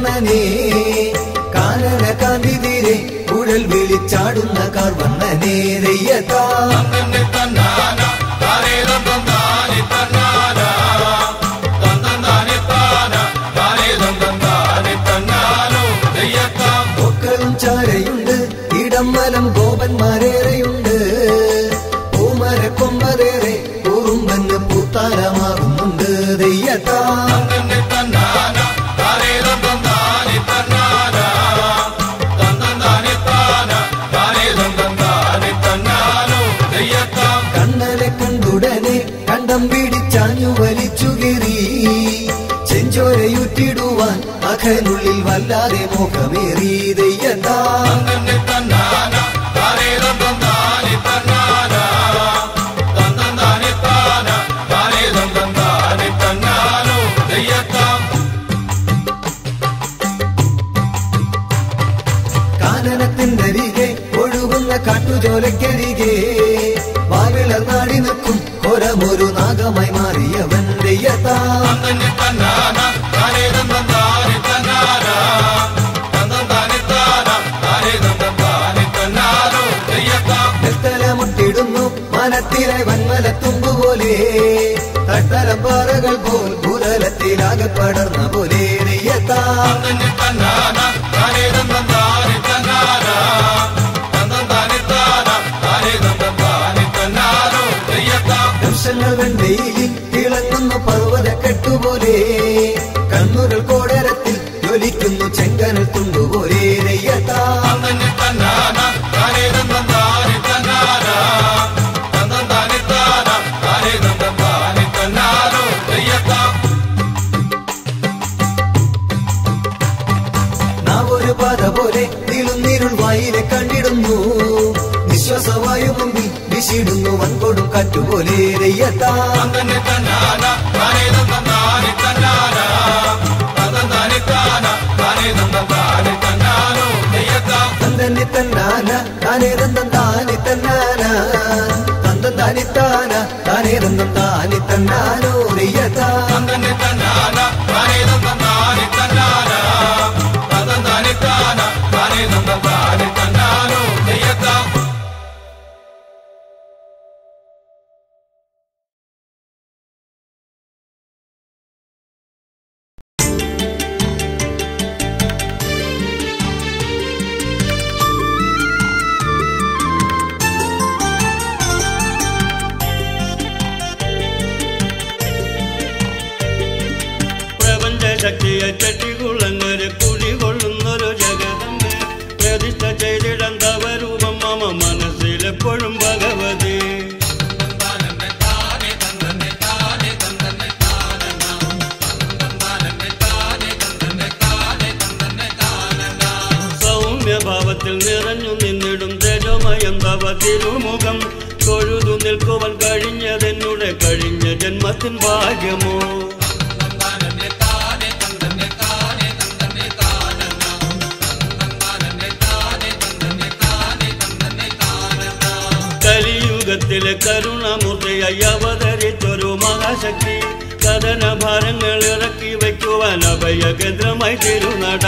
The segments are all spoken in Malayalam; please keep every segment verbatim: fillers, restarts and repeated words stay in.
കണ്ണനെ കാനന കാന്തി തീരെ കുഴൽ വിളിച്ചാടുന്ന കാർവണ്ണനെ ദയ്യത്താ ഒക്കളും ചാരയുണ്ട് ഇടംവലം ഗോപന്മാരേറെയുണ്ട് പൂമരക്കൊമ്പതേറെ കുറുമ്പന് പൂത്താരമാകുന്നുണ്ട് ദയ്യത്താ കണ്ണനെ കണ്ടുടനെ കണ്ടം പിടിച്ചാഞ്ഞു വലിച്ചു കീറി ചെഞ്ചോരയുറ്റിടുവാൻ അഖനുള്ളിൽ വല്ലാതെ മോഹമേറി ദയ്യത്താ കാനനത്തിനരികെ ഒഴുകുന്ന കാട്ടുചോലക്കരികെ വാവിളർ നാടി നിൽക്കും ഒരമൊരു നാഗമായി മാറിയവൻ ദയ്യത്താ ിടുന്നു മനത്തിലെ വന്മലത്തുമ്പുപോലെ തട്ടലം പാറകൾ പോൽ ഭൂതലത്തിലാകെ പടർന്ന പോലെ ദയ്യത്താ ദർശങ്ങൾ വെണ്ടയിൽ തിളങ്ങുന്നു പർവ്വതക്കെട്ടുപോലെ കണ്ണുകൾ കോടരത്തിൽ ജ്വലിക്കുന്നു ചെങ്കനൽ തുണ്ടുപോലെ ദയ്യത്താ നാവൊരു പാത പോലെ നീളുന്നീരുൾ വായിലെ കണ്ടിടുന്നു നിശ്വാസവായു മുമ്പിൽ വിശിടുന്നു വൻകൊടും കാറ്റുപോലെ ദയ്യത്താ തന്തന്നെ തന്നാന താനേ തന്തം താനി തന്നാന തന്തം താനി താന താനേ തന്തം താനി തന്നാനോ ദയ്യത്താ ശക്തിയെ ചെട്ടികുളങ്ങരെ കുടികൊള്ളുന്നൊരു ജഗതമ്മേ പ്രതിഷ്ഠ ചെയ്തിടം തവരൂപം മമ മനസ്സിലെപ്പോഴും ഭഗവതി സൗമ്യഭാവത്തിൽ നിറഞ്ഞു നിന്നിടും തേജോമയം തവ തിരുമുഖം തൊഴുതു നിൽക്കുവാൻ കഴിഞ്ഞതെന്നുടെ കഴിഞ്ഞ ജന്മത്തിൻ ഭാഗ്യമോ കലിയുഗത്തിലെ കരുണമൂർത്തിയായി അവതരിച്ചൊരു മഹാശക്തി കഥന ഭാരങ്ങൾ ഇറക്കി വയ്ക്കുവാൻ അഭയ കേന്ദ്രമായി തിരുനട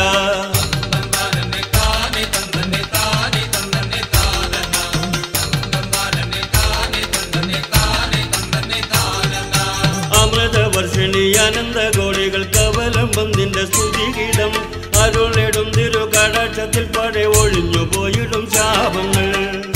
അമൃതവർഷിണി അനന്തകോടികൾ കവലംബം നിന്റെ സ്തുതിഗീതം അരുളിടും തിരു കടാക്ഷത്തിൽ പട ഒഴിഞ്ഞു പോയിടും ശാപങ്ങൾ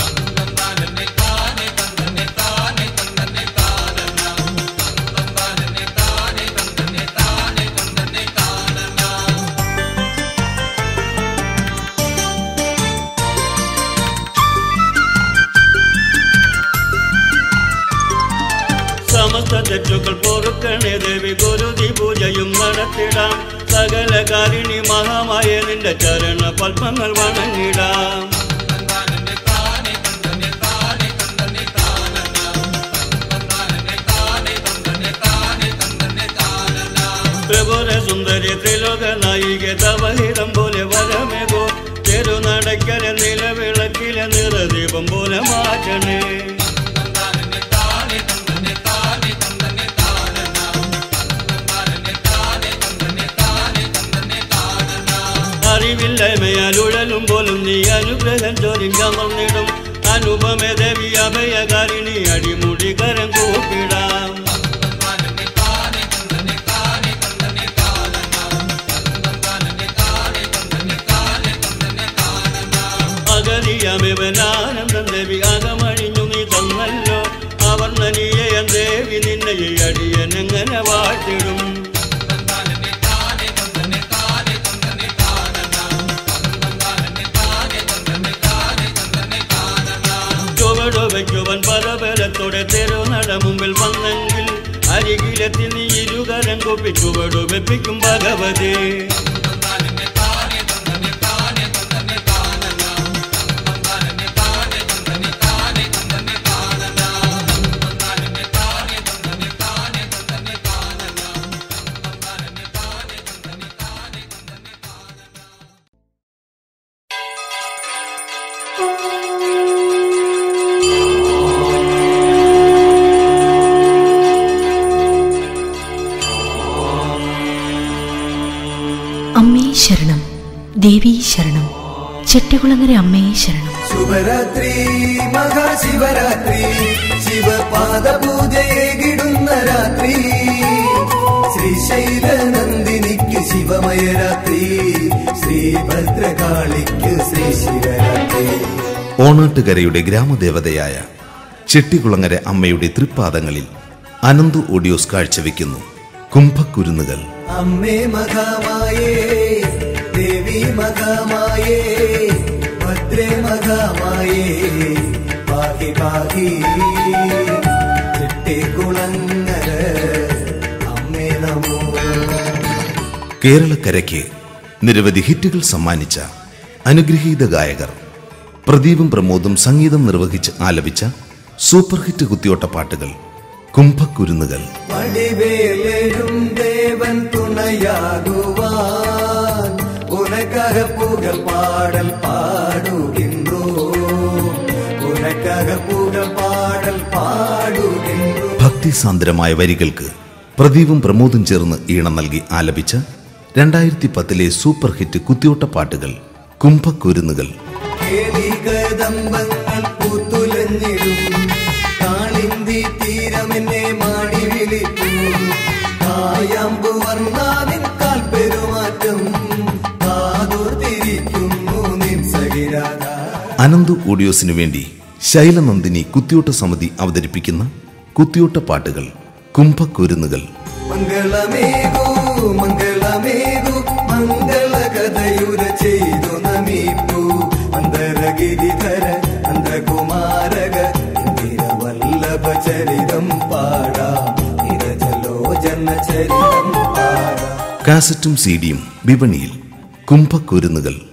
സമസ്ത തെറ്റുകൾ പൊറുക്കണേ ദേവി ഗുരുതി പൂജയും നടത്തിടാം സകല കാരിണി മഹാമായ നിന്റെ ചരണ പത്മങ്ങൾ വണങ്ങിടാം ത്രിപുര സുന്ദരി ത്രിലോക നായിക തവഹിതം പോലെ വരമേകോ തെരുനടക്കര നിലവിളക്കിലെ നിറദീപം പോലെ മാറ്റണേ അനുഗ്രഹമില്ലായ്മയാൽ ഉഴലും പോലും നീ അനുഗ്രഹം ചൊരിഞ്ഞമർന്നിടും അനുപമേ ദേവി അഭയകാരിണി അടിമുടി കരം കൂപ്പിടാം അഗതിയമേവനാനന്ദം ദേവി അകമഴിഞ്ഞു നീ തന്നല്ലോ അവർണ്ണനീയ ദേവി നിന്നെ അടിയനെങ്ങനെ വാഴ്ത്തിടും ചുവടുവയ്ക്കുവൻ പരബലത്തോടെ തെരുനട മുമ്പിൽ വന്നെങ്കിൽ അരികിലെത്തി നീ ഇരുകരം കൊപ്പി ചുവടു വെപ്പിക്കും ഭഗവതി അമ്മേ ശരണം, ദേവീ ശരണം, ചെട്ടികുളങ്ങര അമ്മേ ശരണം. ശുഭരാത്രി മഹാശിവരാത്രി ശിവപാദ പൂജയേകിടുന്ന രാത്രി ശ്രീശൈല നന്ദിനിക്ക് ശിവമയ രാത്രി ശ്രീഭദ്രകാളിക്ക് ശ്രീ ശിവരാത്രി. ഓണാട്ടുകരയുടെ ഗ്രാമദേവതയായ ചെട്ടികുളങ്ങര അമ്മയുടെ തൃപ്പാദങ്ങളിൽ അനന്തു ഓഡിയോസ് കാഴ്ചവെക്കുന്നു കുംഭക്കുരുന്നുകൾ. അമ്മേ മഹാമായേ ദേവി മഹാമായേ ഭദ്രേ മഹാമായേ പാഹി പാഹി ചെട്ടികുളങ്ങര അമ്മേ നമോ. കേരളക്കരയ്ക്ക് നിരവധി ഹിറ്റുകൾ സമ്മാനിച്ച അനുഗ്രഹീത ഗായകർ പ്രദീപും പ്രമോദും സംഗീതം നിർവഹിച്ച് ആലപിച്ച സൂപ്പർ ഹിറ്റ് കുത്തിയോട്ട പാട്ടുകൾ കുംഭക്കുരുന്നുകൾ. വടിവേലും ദേവൻ തുണയാകുവാൻ ഉനക്കക പുകൾ പാടൽ പാടുകിன்றോ ഉനക്കക പുകൾ പാടൽ പാടുകിன்றോ. ഭക്തിസാന്ദ്രമായ വരികൾക്ക് പ്രദീപും പ്രമോദും ചേർന്ന് ഈണം നൽകി ആലപിച്ച രണ്ടായിരത്തി പത്തിലെ സൂപ്പർ ഹിറ്റ് കുത്തിയോട്ട പാട്ടുകൾ കുംഭക്കുരുന്നുകൾ. കദംബങ്ങൾ പൂത്തുലഞ്ഞിടും കാളിന്തി തീരമെന്നെ മാടി വിളിക്കൂ കായാമ്പു വർണ്ണാവിൻ കാൽ പെരുമാറ്റം കാതോർത്തിരിക്കുന്നു നിൻ സഹിരാധ. അനന്തു ഓഡിയോസിനു വേണ്ടി ശൈലനന്ദിനി കുത്തിയോട്ട സമിതി അവതരിപ്പിക്കുന്ന കുത്തിയോട്ട പാട്ടുകൾ കുംഭക്കുരുന്നുകൾ. മംഗളമേകൂ മംഗളമേകൂ മംഗള കഥയുര ചെയ്തു നമിപ്പൂ അന്തരഗിരിധര അന്തകുമാരക ഇന്ദിരവല്ലഭ ചരിതം പാടാം നിരജലോചന ചരിതം പാടാം. കാസറ്റും സീഡിയും വിപണിയിൽ കുംഭക്കുരുന്നുകൾ.